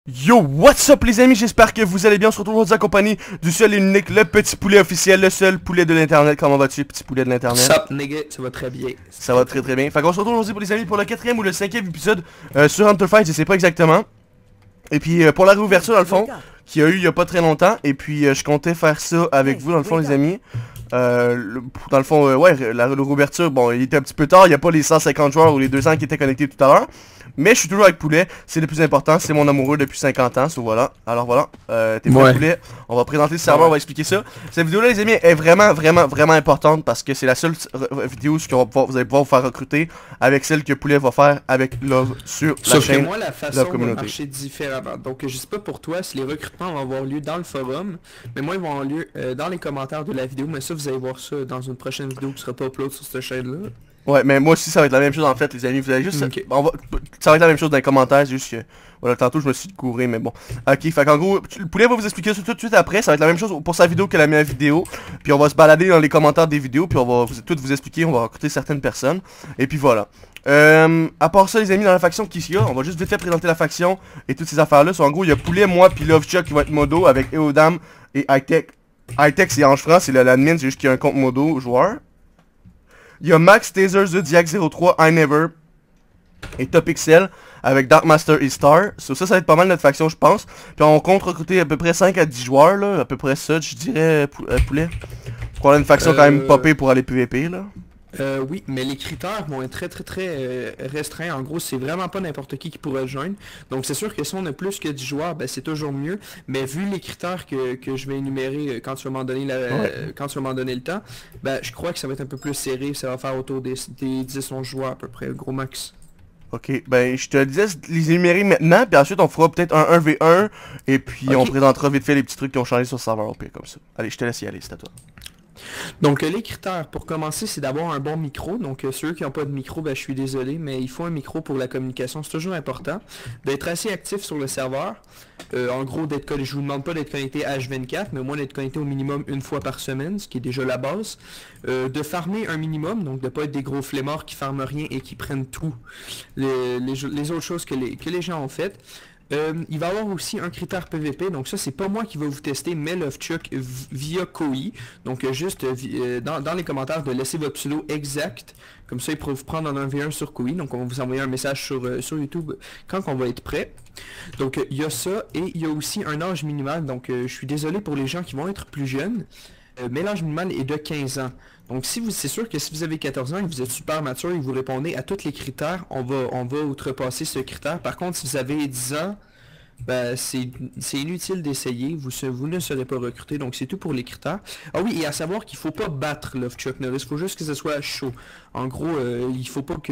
Yo, what's up les amis, j'espère que vous allez bien, on se retrouve aujourd'hui en compagnie du seul et unique, le petit poulet officiel, le seul poulet de l'internet. Comment vas-tu, petit poulet de l'internet? Sup nigga, ça va très bien. Ça va très bien. Fait qu'on se retrouve aujourd'hui pour les amis pour le 4e ou le 5e épisode sur Hunter Fight, je sais pas exactement. Et puis pour la réouverture dans le fond, qu'il y a eu il y a pas très longtemps, et puis je comptais faire ça avec vous dans le fond les amis. Dans le fond, ouais, la réouverture, bon, il était un petit peu tard, il n'y a pas les 150 joueurs ou les 200 qui étaient connectés tout à l'heure. Mais je suis toujours avec Poulet, c'est le plus important, c'est mon amoureux depuis 50 ans, so voilà. Alors voilà, t'es prêt Poulet, on va présenter le serveur, on va expliquer ça. Cette vidéo là les amis est vraiment importante parce que c'est la seule vidéo où vous allez pouvoir vous faire recruter avec celle que Poulet va faire avec Love sur la chaîne. Que moi la façon va marcher différemment, donc je sais pas pour toi si les recrutements vont avoir lieu dans le forum, mais moi ils vont avoir lieu dans les commentaires de la vidéo, mais ça vous allez voir ça dans une prochaine vidéo qui sera pas upload sur cette chaîne là. Ouais, mais moi aussi ça va être la même chose en fait les amis, vous allez juste... Ça va être la même chose dans les commentaires, c'est juste que... Voilà, tantôt je me suis couré, mais bon. Ok, fait qu'en gros, le Poulet va vous expliquer ça tout de suite après, ça va être la même chose pour sa vidéo que la mienne vidéo. Puis on va se balader dans les commentaires des vidéos, puis on va tout vous expliquer, on va recruter certaines personnes. Et puis voilà. À part ça les amis, dans la faction qui s'y a, on va juste vite fait présenter la faction et toutes ces affaires là. En gros, il y a Poulet, moi, puis LoveChuck qui va être modo avec Eodam et Hightech. Hightech c'est Ange France, c'est l'admin, c'est juste qu'il y a un compte modo joueur. Il y a Max, Taser, Zodiac 03, I Never et Top XL avec Dark Master et Star. Ça va être pas mal notre faction je pense. Puis on compte recruter à peu près 5 à 10 joueurs là, à peu près ça je dirais Poulet. Pour qu'on ait une faction quand même popée pour aller PVP là. Oui, mais les critères vont être très restreints. En gros, c'est vraiment pas n'importe qui pourrait joindre. Donc c'est sûr que si on a plus que 10 joueurs, ben c'est toujours mieux. Mais vu les critères que je vais énumérer quand tu vas m'en donner quand tu vas m'en donner le temps, ben je crois que ça va être un peu plus serré. Ça va faire autour des 10-11 joueurs à peu près, gros max. Ok, ben je te disais les énumérer maintenant, puis ensuite on fera peut-être un 1v1, et puis on présentera vite fait les petits trucs qui ont changé sur le serveur OP comme ça. Allez, je te laisse y aller, c'est à toi. Donc les critères pour commencer c'est d'avoir un bon micro, donc ceux qui n'ont pas de micro, ben je suis désolé, mais il faut un micro pour la communication, c'est toujours important, d'être assez actif sur le serveur, en gros je vous demande pas d'être connecté H24, mais au moins d'être connecté au minimum une fois par semaine, ce qui est déjà la base, de farmer un minimum, donc de pas être des gros flemmards qui farment rien et qui prennent tout, les autres choses que les gens ont faites. Il va y avoir aussi un critère PVP, donc ça c'est pas moi qui va vous tester, mais LoveChuck via Koi. Donc juste dans les commentaires de laisser votre pseudo exact, comme ça il pourra vous prendre en 1v1 sur Koi. Donc on va vous envoyer un message sur YouTube quand on va être prêt. Donc il y a ça, et il y a aussi un âge minimal, donc je suis désolé pour les gens qui vont être plus jeunes. Mais l'âge minimal est de 15 ans. Donc c'est sûr que si vous avez 14 ans et que vous êtes super mature et que vous répondez à tous les critères, on va outrepasser ce critère. Par contre, si vous avez 10 ans, ben, c'est inutile d'essayer, vous ne serez pas recruté, donc c'est tout pour les critères. Ah oui, et à savoir qu'il faut pas battre LoveChuck Norris, il faut juste que ce soit chaud. En gros, il faut pas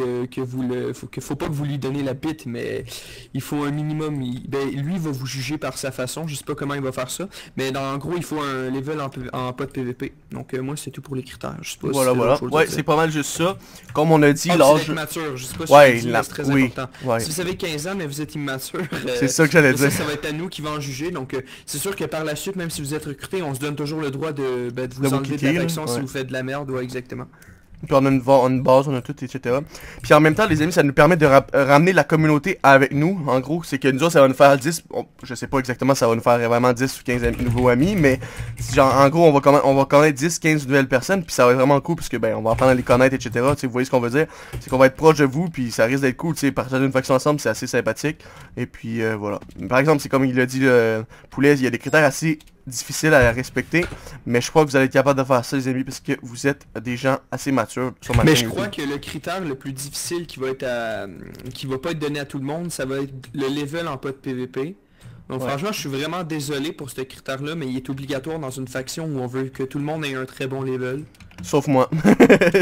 faut pas que vous lui donnez la bite, mais il faut un minimum, lui va vous juger par sa façon, je sais pas comment il va faire ça, mais en gros il faut un level en pas de PVP. Donc moi c'est tout pour les critères, je sais pas voilà. Ouais, c'est pas mal juste ça. Comme on a dit, l'âge mature, je sais pas si c'est très important. Ouais. Si vous avez 15 ans mais vous êtes immature, c'est ça que j'allais dire. Ça va être à nous qui va en juger, donc c'est sûr que par la suite, même si vous êtes recruté, on se donne toujours le droit de vous enlever de la faction si vous faites de la merde, ouais, exactement. Puis on a une base, on a tout, etc. Puis en même temps, les amis, ça nous permet de ramener la communauté avec nous. En gros, c'est que nous autres, ça va nous faire 10... je sais pas exactement, ça va nous faire vraiment 10 ou 15 nouveaux amis, mais genre, en gros, on va connaître 10, 15 nouvelles personnes, puis ça va être vraiment cool, parce que ben, on va apprendre à les connaître, etc. Tu sais, vous voyez ce qu'on veut dire? C'est qu'on va être proche de vous, puis ça risque d'être cool, tu sais, partager une faction ensemble, c'est assez sympathique. Et puis, voilà. Par exemple, c'est comme il l'a dit, Poulet, il y a des critères assez difficile à respecter, mais je crois que vous allez être capable de faire ça les amis parce que vous êtes des gens assez matures sur ma chaîne. Mais je crois que le critère le plus difficile qui va pas être donné à tout le monde, ça va être le level en pas de PVP. Donc franchement je suis vraiment désolé pour ce critère là, mais il est obligatoire dans une faction où on veut que tout le monde ait un très bon level. Sauf moi. Ouais,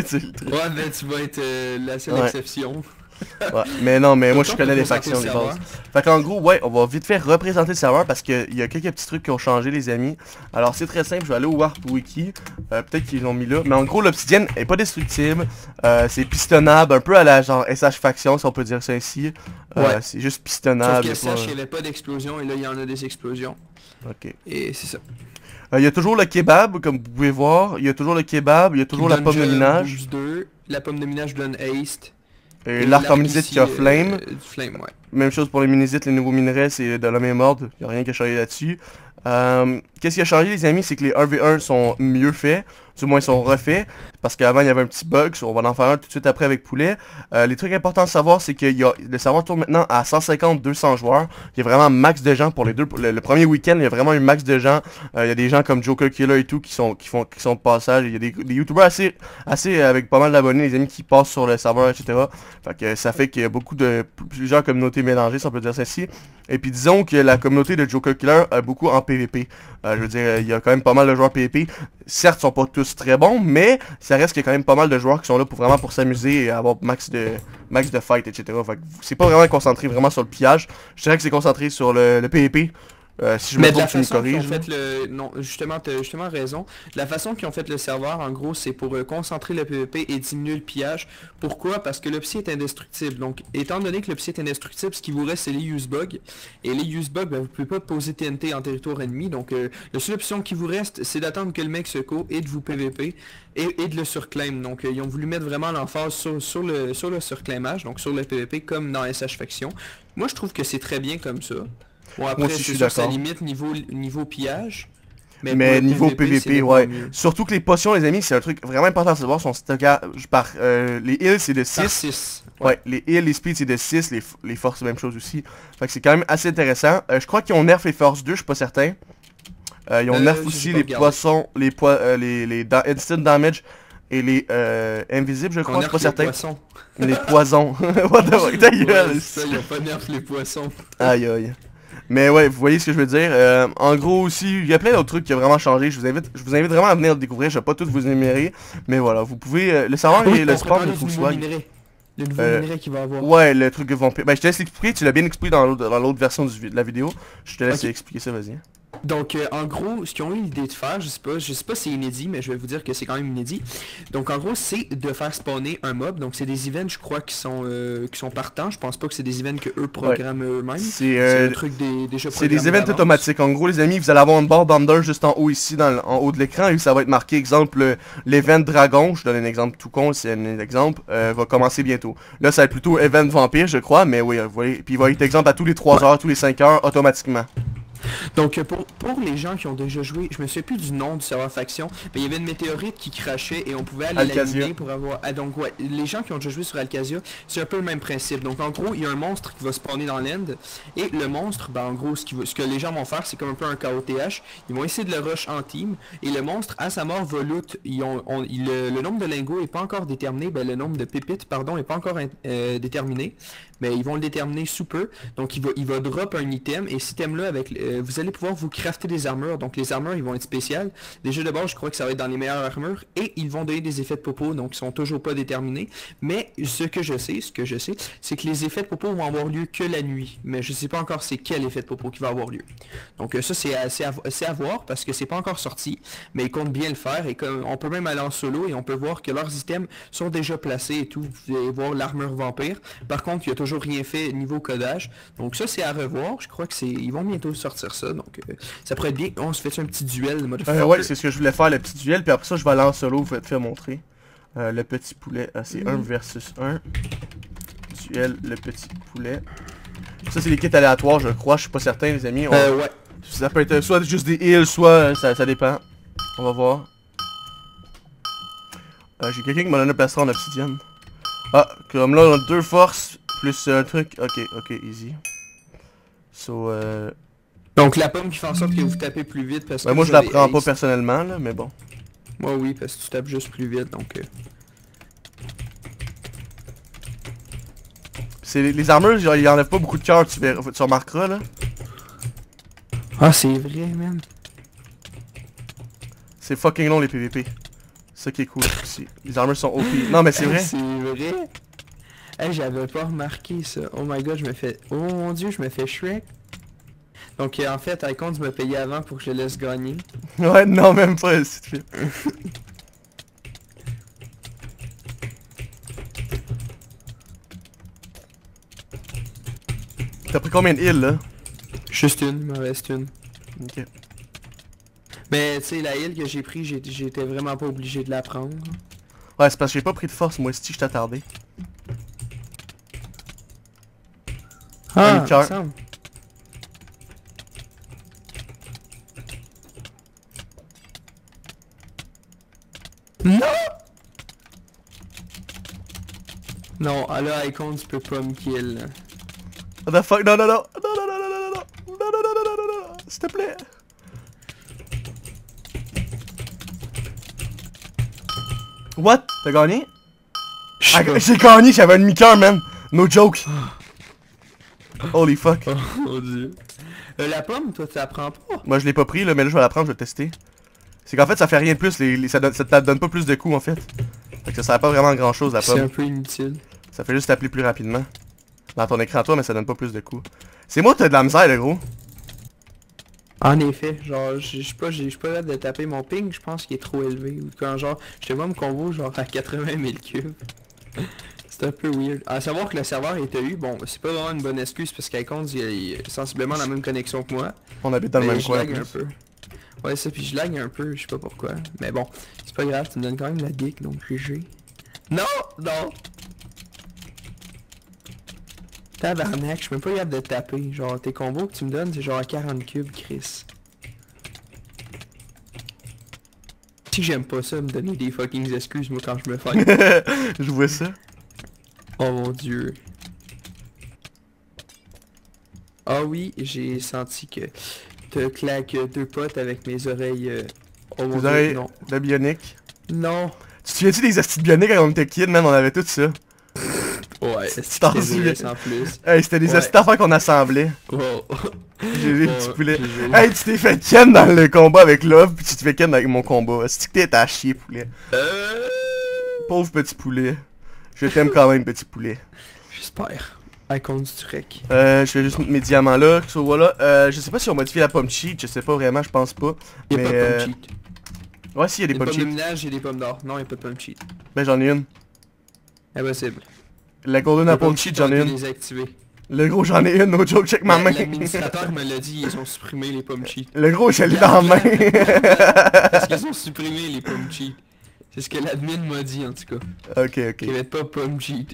mais tu vas être la seule exception. Ouais, mais non, mais moi je connais les factions des bases. Fait qu'en gros, ouais, on va vite faire représenter le serveur parce qu'il y a quelques petits trucs qui ont changé les amis. Alors c'est très simple, je vais aller au Warp Wiki, peut-être qu'ils l'ont mis là. Mais en gros l'obsidienne est pas destructible, c'est pistonnable, un peu à la genre SH faction si on peut dire ça ainsi. C'est juste pistonnable. Sauf que SH il n'y avait pas d'explosion et là il y en a des explosions. Ok. Et c'est ça. Il y a toujours le kebab, comme vous pouvez voir, il y a toujours le kebab, il y a toujours la pomme de minage. La pomme de minage donne haste. Et l'arc en minésite qui a flame. Flame, ouais. Même chose pour les minésites, les nouveaux minerais, c'est de la même ordre. Il n'y a rien qui a changé là-dessus. Qu'est-ce qui a changé les amis, c'est que les 1v1 sont mieux faits, du moins ils sont refaits, parce qu'avant il y avait un petit bug, on va en faire un tout de suite après avec Poulet. Les trucs importants à savoir, c'est que le serveur tourne maintenant à 150-200 joueurs, il y a vraiment un max de gens pour les deux, le premier week-end il y a vraiment un max de gens, il y a des gens comme Joker Killer et tout qui sont de passage, il y a des youtubeurs assez avec pas mal d'abonnés, les amis qui passent sur le serveur, etc. Fait que ça fait qu'il y a beaucoup de plusieurs communautés mélangées, si on peut dire ça ici. Et puis disons que la communauté de Joker Killer a beaucoup en PvP. Je veux dire, il y a quand même pas mal de joueurs PvP. Certes, ils sont pas tous très bons, mais ça reste qu'il y a quand même pas mal de joueurs qui sont là pour s'amuser et avoir max de fight, etc. Fait que c'est pas vraiment concentré vraiment sur le pillage. Je dirais que c'est concentré sur le PvP. Si je me trompe, tu me corriges. Non, justement, t'as justement raison. La façon qu'ils ont fait le serveur, en gros, c'est pour concentrer le PvP et diminuer le pillage. Pourquoi? Parce que le psy est indestructible. Donc, étant donné que le psy est indestructible, ce qui vous reste, c'est les use bugs. Et les use bugs, ben, vous pouvez pas poser TNT en territoire ennemi. Donc, la seule option qui vous reste, c'est d'attendre que le mec se co et de vous PvP et de le surclaim. Donc, ils ont voulu mettre vraiment l'emphase sur le surclaimage, donc sur le PvP, comme dans SH Faction. Moi, je trouve que c'est très bien comme ça. Bon, après, c'est sûr, ça limite niveau pillage. Mais niveau PvP, ouais. Surtout que les potions, les amis, c'est un truc vraiment important à savoir. Son stockage par... les heals, c'est de 6. Ouais, les heals, les speeds, c'est de 6. Les forces, même chose aussi. Fait que c'est quand même assez intéressant. Je crois qu'ils ont nerf les forces 2, je suis pas certain. Ils ont nerf aussi les poissons, les instant damage et les invisibles, je crois, je suis pas certain. Les poisons. What the fuck, ta gueule. Ça, il a pas nerf les poissons. Aïe aïe. Mais ouais, vous voyez ce que je veux dire. En gros aussi, il y a plein d'autres trucs qui ont vraiment changé. Je vous invite vraiment à venir le découvrir. Je vais pas tous vous énumérer. Mais voilà, vous pouvez le savoir et le sport de Swag. Le nouveau minerai qu'il va avoir. Ouais, le truc de vampire. Ben je te laisse l'expliquer, tu l'as bien expliqué dans l'autre version de la vidéo. Je te laisse expliquer ça, vas-y. Donc en gros, ce qu'ils ont eu l'idée de faire, je sais pas si c'est inédit, mais je vais vous dire que c'est quand même inédit. Donc en gros, c'est de faire spawner un mob. Donc c'est des events, je crois, qui sont partants. Je pense pas que c'est des events que eux programment eux-mêmes. C'est un truc déjà programmé. C'est des events automatiques. En gros, les amis, vous allez avoir une barre d'under juste en haut ici, en haut de l'écran, et ça va être marqué, exemple, l'event dragon. Je donne un exemple tout con, c'est un exemple, va commencer bientôt. Là, ça va être plutôt event vampire, je crois, mais oui, vous voyez. Puis il va être exemple à tous les 3 heures, tous les 5 heures, automatiquement. Donc pour les gens qui ont déjà joué, je me souviens plus du nom du serveur faction, mais il y avait une météorite qui crachait et on pouvait aller l'allumer pour avoir... Ah, donc ouais, les gens qui ont déjà joué sur Alcazia, c'est un peu le même principe. Donc en gros, il y a un monstre qui va spawner dans l'end, et le monstre, ben en gros, ce que les gens vont faire, c'est comme un peu un KOTH, ils vont essayer de le rush en team, et le monstre, à sa mort, va loot. Le nombre de lingots est pas encore déterminé, ben le nombre de pépites, pardon, est pas encore déterminé, mais ils vont le déterminer sous peu. Donc il va drop un item, et cet item-là, avec vous allez pouvoir vous crafter des armures. Donc les armures, ils vont être spéciales. Déjà de base, je crois que ça va être dans les meilleures armures, et ils vont donner des effets de popo, donc ils sont toujours pas déterminés. Mais ce que je sais, c'est que les effets de popo vont avoir lieu que la nuit. Mais je sais pas encore c'est quel effet de popo qui va avoir lieu. Donc ça c'est à voir, parce que c'est pas encore sorti, mais ils comptent bien le faire, et on peut même aller en solo, et on peut voir que leurs items sont déjà placés et tout. Vous allez voir l'armure vampire. Par contre, il y a toujours rien fait niveau codage. Donc ça c'est à revoir. Je crois que ils vont bientôt sortir ça, donc ça pourrait être bien. On se fait un petit duel de mode ouais, c'est ce que je voulais faire, le petit duel, puis après ça je vais aller en solo, vous faire montrer. Le petit poulet, c'est 1 versus 1. Duel, le petit poulet. Ça c'est les kits aléatoires, je crois, je suis pas certain les amis. Ouais. Ça peut être soit juste des heals, soit ça dépend. On va voir. J'ai quelqu'un qui m'a donné un plastron en obsidienne. Ah, comme là on a 2 forces, plus un truc. Ok, easy. So, donc la pomme qui fait en sorte que vous tapez plus vite parce que... moi je la prends pas personnellement là, mais bon. Moi oui, parce que tu tapes juste plus vite, donc... Les armures, genre, ils enlèvent pas beaucoup de cœur, tu remarqueras là. Ah c'est vrai, man. C'est fucking long les PVP. C'est ça qui est cool aussi. Les armures sont OP. Non mais c'est vrai. C'est vrai. Hey, j'avais pas remarqué ça. Oh my god, oh mon dieu, je me fais Shrek. Donc en fait, Icon, tu m'as payé avant pour que je laisse gagner. Ouais, non, même pas, s'il te plaît. T'as pris combien de heals là? Juste une, il m'en reste une. Ok. Mais tu sais, la heal que j'ai pris, j'étais vraiment pas obligé de la prendre. Ouais, c'est parce que j'ai pas pris de force, moi aussi, je t'attardais. Ah, cœur. semble. Non! Non, là, Icon, tu peux pas me kill. What the fuck? Non, non, non. Non, non, non, non, non, non, non. Non, non, non, non, non, non, non. S'il te plaît. What? T'as gagné? Ah, j'ai gagné, j'avais un demi-cœur, man. No joke. Holy fuck. Oh mon dieu. La pomme, toi, tu la prends pas? Moi, je l'ai pas pris, là, mais là, je vais la prendre, je vais tester. C'est qu'en fait, ça fait rien de plus, ça te donne pas plus de coups, en fait. Fait que ça sert pas vraiment à grand chose, la pomme. C'est un peu inutile. Ça fait juste t'appeler plus rapidement. Dans ton écran, toi, mais ça donne pas plus de coups. C'est moi, t'as de la misère, le gros. En effet, genre, je suis pas capable de taper mon ping, je pense qu'il est trop élevé. Ou quand genre, je te vois me combo genre à 80 000 cubes. C'est un peu weird. À savoir que le serveur était eu, bon, c'est pas vraiment une bonne excuse parce qu'Icons, il a sensiblement la même connexion que moi. On habite dans le même coin. Je lag un peu. Ouais, ça, puis je lag un peu, je sais pas pourquoi. Mais bon, c'est pas grave, tu me donnes quand même la dick, donc GG. Non! Non! Tabarnak, je suis même pas capable de taper. Genre, tes combos que tu me donnes, c'est genre à 40 cubes, Chris. Si j'aime pas ça, me donner des fucking excuses, moi, quand je me fight. Je vois ça. Oh mon dieu. Ah oui, j'ai senti que te claque deux potes avec mes oreilles. Oh mon Tes dieu, oreilles non. de bionique. Non. Tu te souviens-tu des astuces bioniques quand on était kid, man? On avait tout ça. Ouais, Tu t'en souviens? en plus. Hey, c'était des Ouais. astuces d'affaires qu'on assemblait. Wow. J'ai des petits poulets. GG. Hey, tu t'es fait ken dans le combat avec Love, puis tu te fais ken avec mon combat. Est-ce que t'es à chier, poulet? Pauvre petit poulet. Je t'aime quand même, petit poulet. J'espère. Icon du Trek. Je fais juste mettre mes diamants là, so voilà. Je sais pas si on modifie la pomme cheat, je sais pas vraiment, je pense pas. Y'a Mais pas de pomme cheat. ouais, si, y a des Y'a pommes des pommes de cheat. ménage et des pommes d'or. Non, y'a pas de pomme cheat. Ben j'en ai une. Impossible. La golden Les apple pommes cheat, cheat ont j'en ai été une. désactivées. Le gros, j'en ai une, no joke, check ma main. L'administrateur me l'a dit, ils ont supprimé les pommes cheat. Le gros, je l'ai dans la main. Parce qu'ils ont supprimé les pommes cheat. C'est ce que l'admin m'a dit en tout cas. Ok, ok. Qu'il n'y avait pas pommes cheat.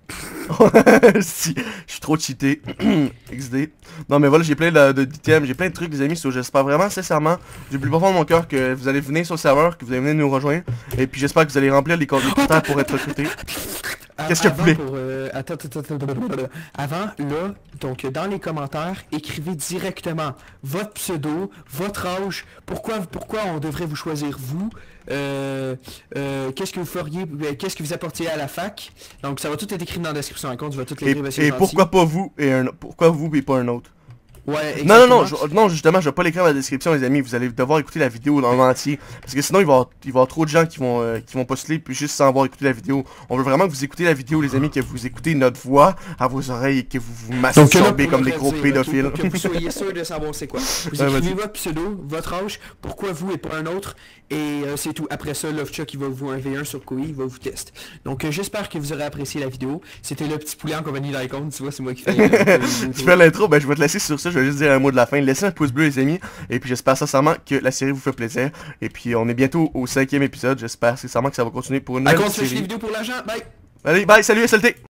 Si, je suis trop cheaté. XD. Non mais voilà, j'ai plein d'items, j'ai plein de trucs les amis, so j'espère vraiment sincèrement du plus profond de mon cœur que vous allez venir sur le serveur, que vous allez venir nous rejoindre. Et puis j'espère que vous allez remplir les critères pour être recruté. Qu'est-ce que vous voulez? Attends. Avant, là, donc dans les commentaires, écrivez directement votre pseudo, votre âge, pourquoi on devrait vous choisir vous, qu'est-ce que vous feriez, qu'est-ce que vous apportiez à la fac. Donc ça va tout être écrit dans la description, un compte, tu vas tout l'écrire. Et pourquoi pas vous et pas un autre? Ouais, non, non, justement, je vais pas l'écrire dans la description les amis, vous allez devoir écouter la vidéo dans l'entier. Parce que sinon il va y avoir trop de gens qui vont postuler puis juste sans avoir écouté la vidéo. On veut vraiment que vous écoutez la vidéo les amis, que vous écoutez notre voix à vos oreilles et que vous vous masturbez comme des gros pédophiles. Que vous soyez sûr de savoir c'est quoi. Vous écrivez votre pseudo, votre âge, pourquoi vous et pas un autre. Et c'est tout. Après ça, LoveChuck il va vous 1v1 sur Koi, il va vous tester. Donc j'espère que vous aurez apprécié la vidéo. C'était le petit poulet en compagnie d'Icon, tu vois, c'est moi qui fais tu fais l'intro, ben je vais te laisser sur ça, je vais juste dire un mot de la fin. Laissez un pouce bleu les amis, et puis j'espère sincèrement que la série vous fait plaisir. Et puis on est bientôt au 5e épisode, j'espère sincèrement que ça va continuer pour une nouvelle série. les vidéos pour l'argent, bye! Allez, bye, salut SLT!